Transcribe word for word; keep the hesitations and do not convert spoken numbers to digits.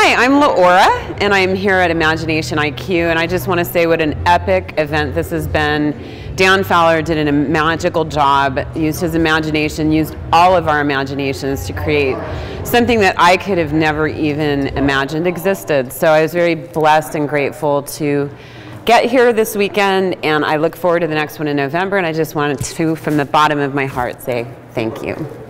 Hi, I'm Laura, and I'm here at Imagination I Q, and I just want to say what an epic event this has been. Dan Fowler did a magical job, used his imagination, used all of our imaginations to create something that I could have never even imagined existed. So I was very blessed and grateful to get here this weekend, and I look forward to the next one in November, and I just wanted to, from the bottom of my heart, say thank you.